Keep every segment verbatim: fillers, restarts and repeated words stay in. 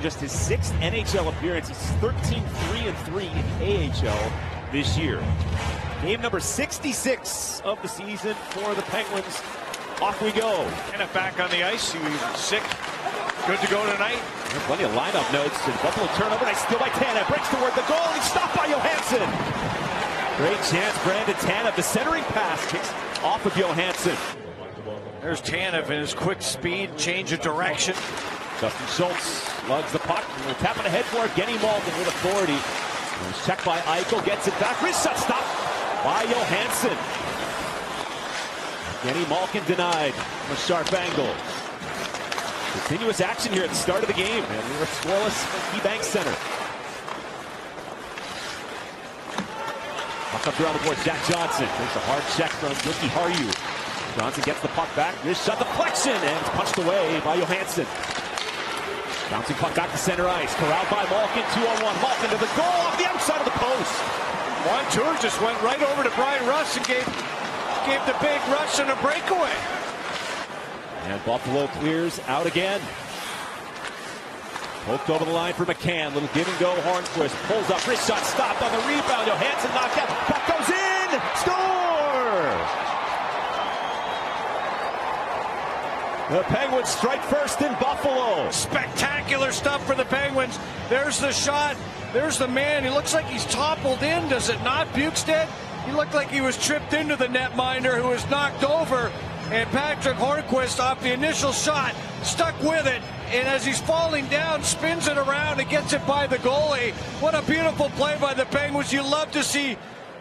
just his sixth N H L appearance. He's thirteen three and three in A H L this year. Game number sixty-six of the season for the Penguins. Off we go. And back on the ice. He was sick. Good to go tonight. There's plenty of lineup notes. And Buffalo turnover. Nice steal by Tanev. Breaks toward the goal. And he's stopped by Johansson. Great chance. Brandon Tanev. The centering pass kicks off of Johansson. There's Tanev in his quick speed. Change of direction. Dustin Schultz lugs the puck. We'll tap on the head for Genny Malkin with authority. It was checked by Eichel. Gets it back. Wrist shot stopped by Johansson. Genny Malkin denied from a sharp angle. Continuous action here at the start of the game. And we were scoreless at KeyBank Center. Puck up around the board. Jack Johnson takes a hard check from Ricky Haru. Johnson gets the puck back. Wrist shot deflection and it's punched away by Johansson. Bouncing puck back to center ice. Corralled by Malkin. Two on one. Malkin to the goal off the outside of the post. Juan Tour just went right over to Brian Russ and gave, gave the big rush and a breakaway. And Buffalo clears out again. Poked over the line for McCann. Little give and go. Hornquist pulls up. Wrist shot stopped on the rebound. Johansson knocked out. Puck goes in. Score! The Penguins strike first in Buffalo. Spectacular stuff for the Penguins. There's the shot. There's the man. He looks like he's toppled in. Does it not, Bukestad? He looked like he was tripped into the netminder who was knocked over. And Patrick Hornquist, off the initial shot, stuck with it. And as he's falling down, spins it around and gets it by the goalie. What a beautiful play by the Penguins. You love to see.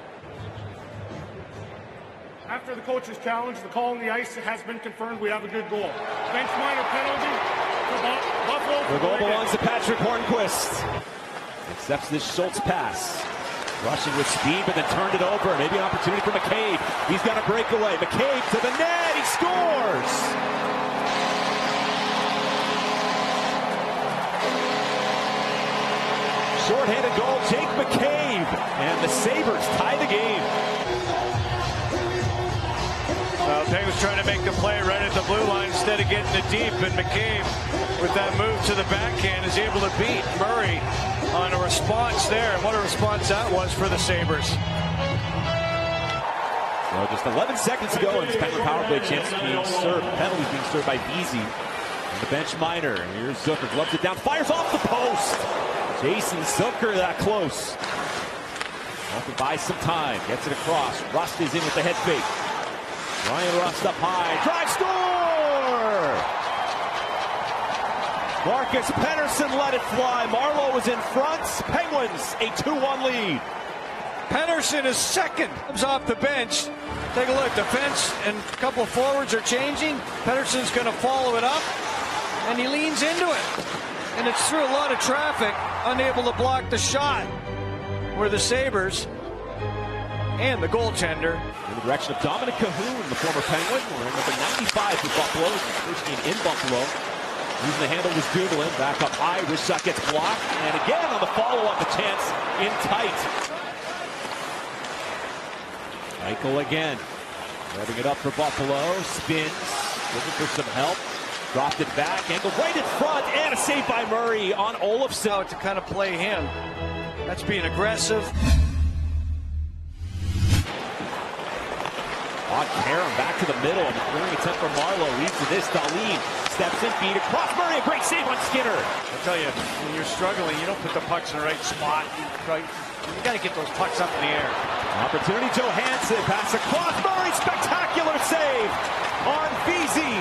After the coach's challenge, the call on the ice has been confirmed. We have a good goal. Bench minor penalty for Buffalo. The goal belongs to Patrick Hornquist. Accepts this Schultz pass. Rushing with speed, but then turned it over. Maybe an opportunity for McCabe. He's got a breakaway. McCabe to the net. He scores! Short-handed goal, Jake McCabe. And the Sabres tie the game. Uh, Penguins trying to make the play right at the blue line instead of getting it deep. And McCabe, with that move to the backhand, is able to beat Murray on a response there. And what a response that was for the Sabres. Well, just eleven seconds ago, and Penguin power play chance being served. Penalties being served by Vesey. And the bench minor. Here's Zucker, gloves it down, fires off the post. Jason Zucker that close. Malkin buys some time, gets it across. Rust is in with the head fake. Ryan Rust up high, drive, score! Marcus Pettersson let it fly. Marleau was in front. Penguins a two one lead. Pettersson is second. Comes off the bench. Take a look. Defense and a couple of forwards are changing. Pettersson's going to follow it up, and he leans into it. And it's through a lot of traffic, unable to block the shot. Where the Sabres and the goaltender. In the direction of Dominic Cahoon, the former Penguin. Wearing number ninety-five for Buffalo. First game in Buffalo. Using the handle was Dumoulin. Back up high. Wrist shot gets blocked. And again on the follow-up, a chance in tight. Eichel again. Revving it up for Buffalo. Spins. Looking for some help. Dropped it back. Angled right in front. And a save by Murray on Olofsson. Now to kind of play him. That's being aggressive. Odd Karam back to the middle. And the clearing attempt for Marleau leads to this. Dahlin steps in, feed across Murray. A great save on Skinner. I tell you, when you're struggling, you don't put the pucks in the right spot. You, try, you got to get those pucks up in the air. Opportunity, Johansson. Pass across Murray. Spectacular save on Vesey.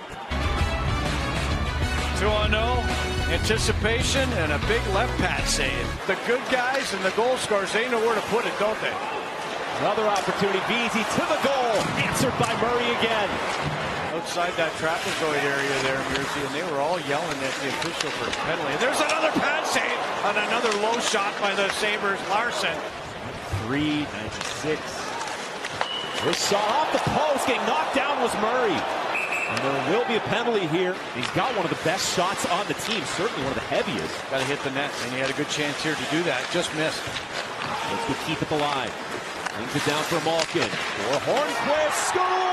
two on oh. Anticipation and a big left pad save. The good guys and the goal scorers, they know where to put it, don't they? Another opportunity, Vesey to the goal, answered by Murray again. Outside that trapezoid area there, Mersey, and they were all yelling at the official for a penalty. And there's another pad save on another low shot by the Sabres, Larson. three ninety-six. This shot off the post, getting knocked down was Murray. And there will be a penalty here. He's got one of the best shots on the team, certainly one of the heaviest. Got to hit the net, and he had a good chance here to do that. Just missed. Let's go keep it alive. Brings it down for Malkin. For Hornquist,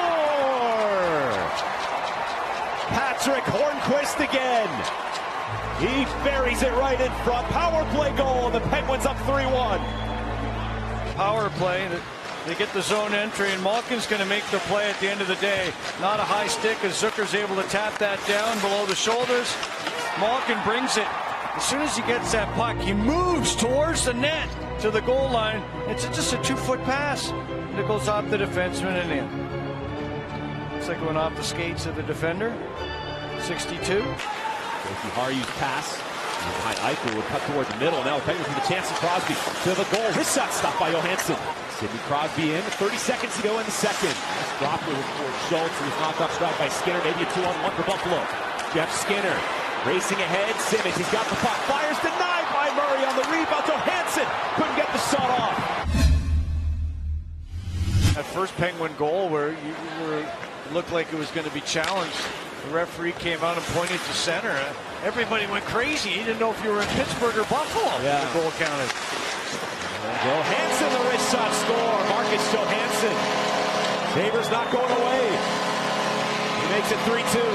score! Patrick Hornquist again. He buries it right in front. Power play goal, and the Penguins up three one. Power play. They get the zone entry, and Malkin's going to make the play at the end of the day. Not a high stick as Zucker's able to tap that down below the shoulders. Malkin brings it. As soon as he gets that puck, he moves towards the net to the goal line. It's just a two-foot pass. And it goes off the defenseman and in. Looks like it went off the skates of the defender. sixty-two. Joki Haru's pass. Behind Eichel would cut toward the middle. Now the Penguins with a chance at Crosby to the goal. His shot stopped by Johansson. Sidney Crosby in. thirty seconds to go in the second. Nice dropper with Schultz, who was knocked off stride by Skinner. Maybe a two on one for Buffalo. Jeff Skinner racing ahead. Simmons, he's got the puck. Fires denied by Murray on the rebound. Johansson couldn't get the shot off. That first Penguin goal where you were looked like it was going to be challenged. The referee came out and pointed to center. Everybody went crazy. He didn't know if you were in Pittsburgh or Buffalo. Yeah. The goal counted. Johansson, the wrist shot score. Marcus Johansson. Sabres not going away. He makes it three two.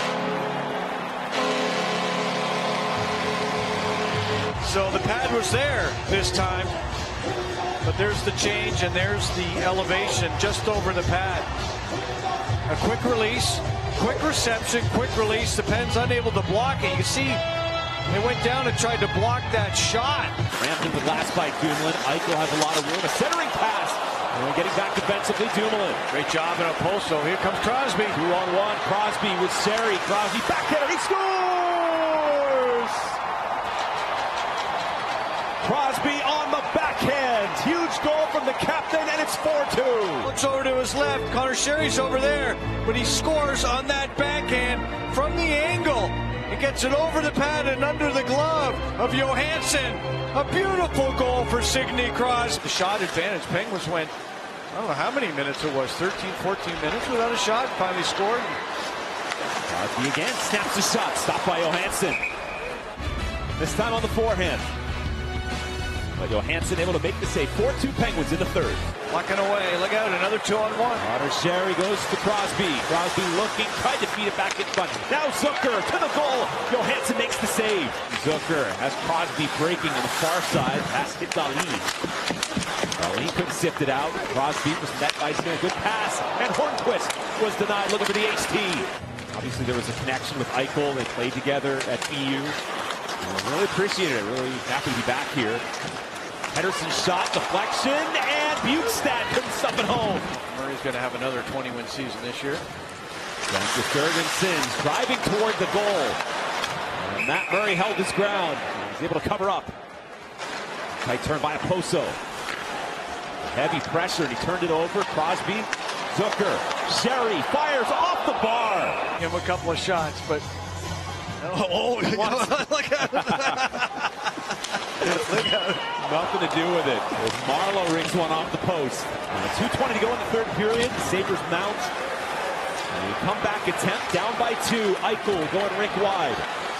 So the pad was there this time. But there's the change and there's the elevation just over the pad. A quick release. Quick reception, quick release. The Pens unable to block it. You see, they went down and tried to block that shot. Ramped in the glass by Dumoulin. Eichel has a lot of room. A centering pass. And then getting back defensively, Dumoulin. Great job in a post, though. Here comes Crosby. Two on one. Crosby with Sherry. Crosby backhander. He scores! Crosby on the backhand. Huge goal from the captain, and it's four two. Looks over to his left. Connor Sherry's over there, but he scores on that backhand from the angle. He gets it over the pad and under the glove of Johansson. A beautiful goal for Sidney Crosby. The shot advantage. Penguins went, I don't know how many minutes it was, thirteen, fourteen minutes without a shot. Finally scored. Crosby again snaps the shot. Stopped by Johansson. This time on the forehand. But Johansson able to make the save. four two Penguins in the third. Walking away. Look out. Another two on one. Connor Sherry goes to Crosby. Crosby looking. Tried to feed it back in front. Now Zucker to the goal. Johansson makes the save. Zucker has Crosby breaking on the far side. Pass hit Dahlin. Dahlin couldn't sift it out. Crosby was met by Smith. Good pass. And Hornquist was denied. Looking for the H T. Obviously there was a connection with Eichel. They played together at B U. Really appreciate it. Really happy to be back here. Henderson shot, deflection, and Bukestad couldn't stuff it home. Murray's going to have another twenty-win season this year. With Jurgensen driving toward the goal. And Matt Murray held his ground. He was able to cover up. Tight turn by Oposo. Heavy pressure, and he turned it over. Crosby, Zucker, Sherry fires off the bar. Give him a couple of shots, but oh, look at Nothing to do with it. As Marlowe rings one off the post. Uh, two twenty to go in the third period. The Sabres mount. A comeback attempt down by two. Eichel going rink wide.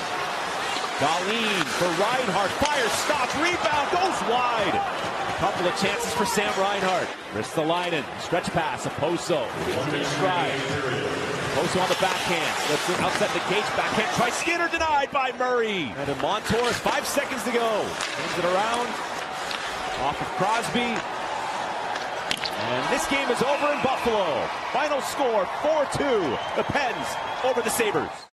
Dahlin for Reinhart. Fire, stop, rebound, goes wide. A couple of chances for Sam Reinhart. Ristolainen, stretch pass, Oposo. Stride. Oposo on the backhand. Let's look outside the cage. Backhand try. Skinner denied by Murray. And then Montour, five seconds to go. Turns it around. Off of Crosby. And this game is over in Buffalo. Final score four two. The Pens over the Sabres.